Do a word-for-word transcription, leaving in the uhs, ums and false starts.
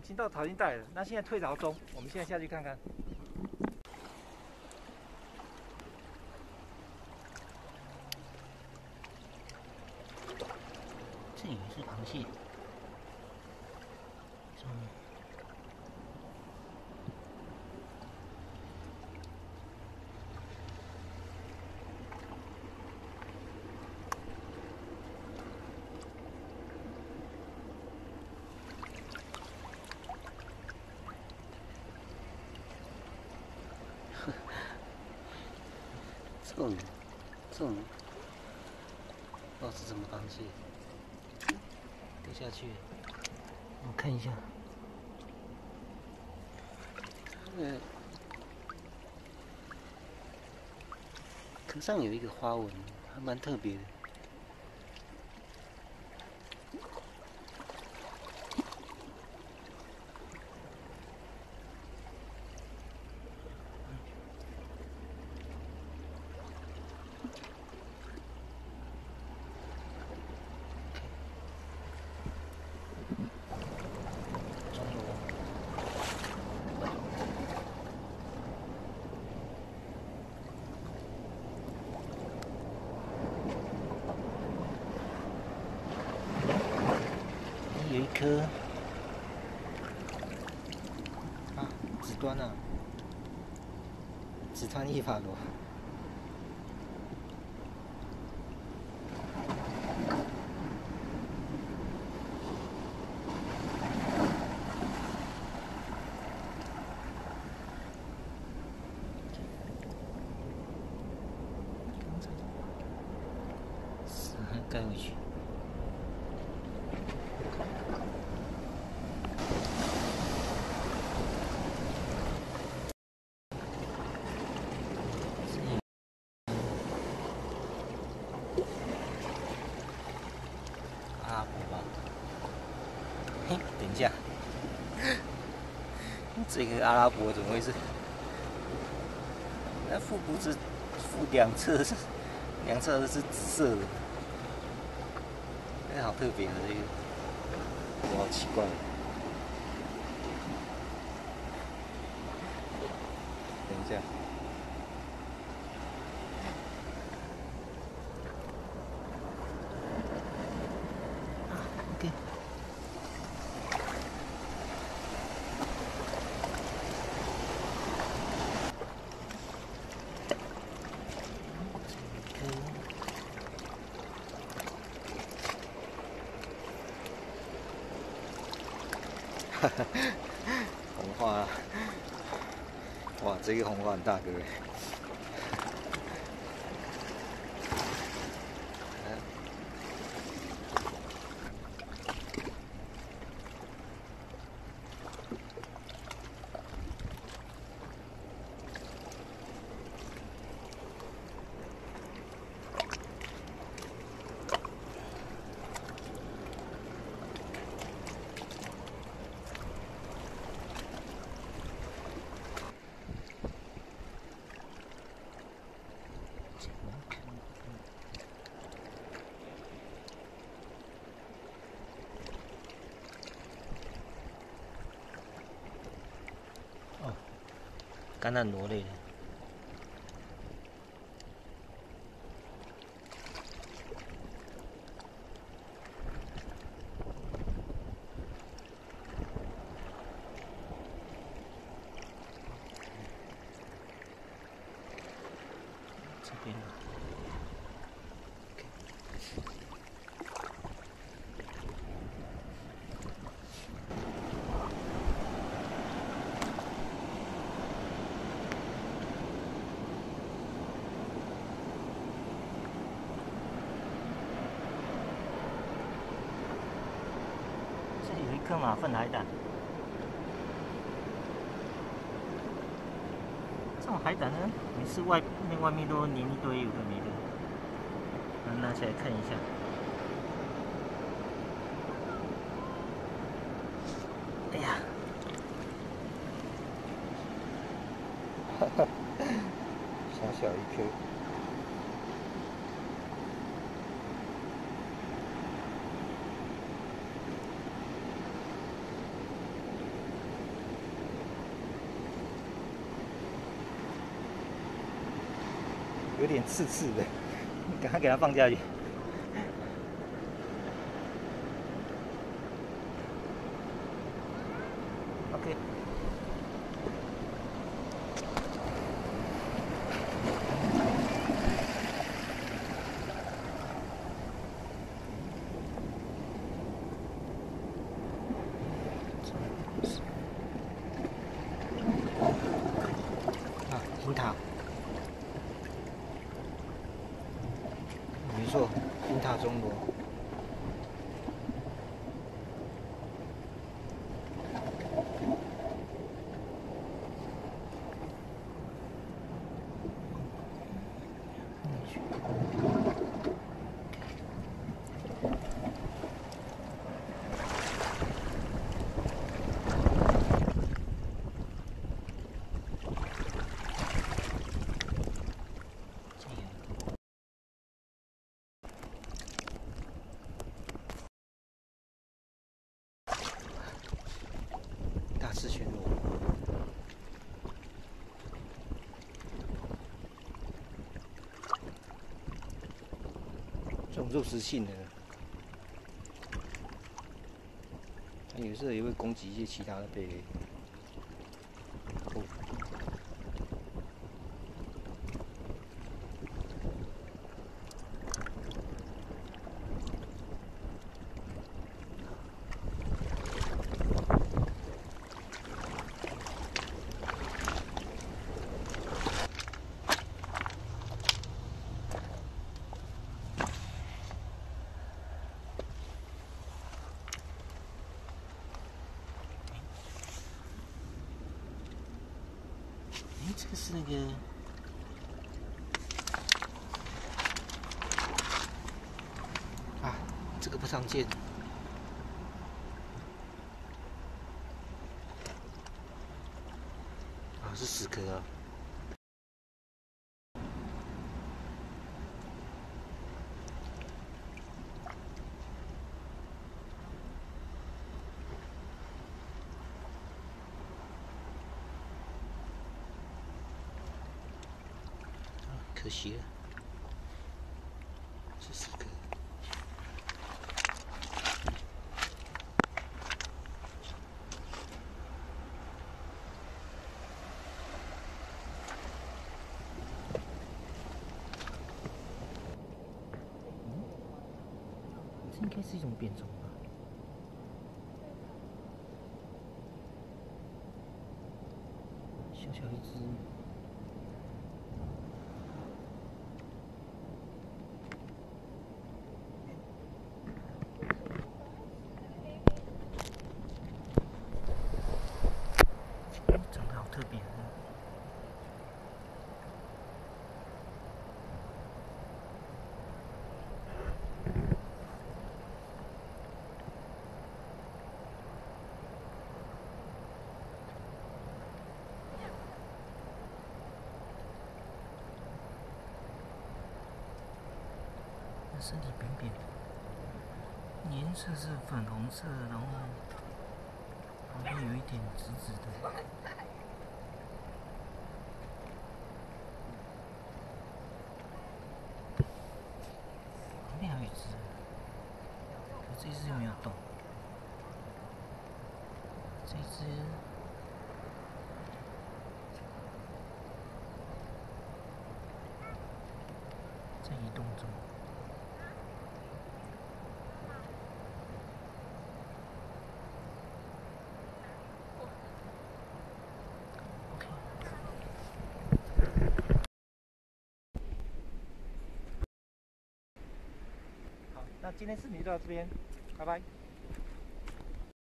已经到淘金带了，那现在退潮中，我们现在下去看看。这里是螃蟹，上面。 这种这种不知道是什么螃蟹，掉下去了。我看一下，呃，壳上有一个花纹，还蛮特别的。 有一颗啊，紫端啊，紫川一法螺。是，盖回去。 阿拉伯吧？嘿，等一下，这个阿拉伯怎么回事？那腹部是腹两侧是两侧都是紫色的，哎，好特别的这个，我好奇怪。等一下。 哈哈，红花，哇，这个红花很大个哎。哦，橄榄螺类的。 这边，这里有一颗马粪海胆。 这种海胆呢，每次外面外面都粘一堆有的没的，拿拿起来看一下。哎呀，哈哈，小小一颗。 有点刺刺的，赶快给它放下去。OK。啊，樱桃。 没错，樱塔中国。大赤旋螺，这种肉食性的，它有时候也会攻击一些其他的贝类。哦，哎，这个是那个。 啊，这个不常见。啊，是死壳啊。啊，可惜了，是死壳。 应该是一种变种吧。小小一只，长得好特别。 身体扁扁的，颜色是粉红色，然后旁边有一点紫紫的。旁边还有一只，可这只没有动。这只在移动中。 那今天视频就到这边，拜拜。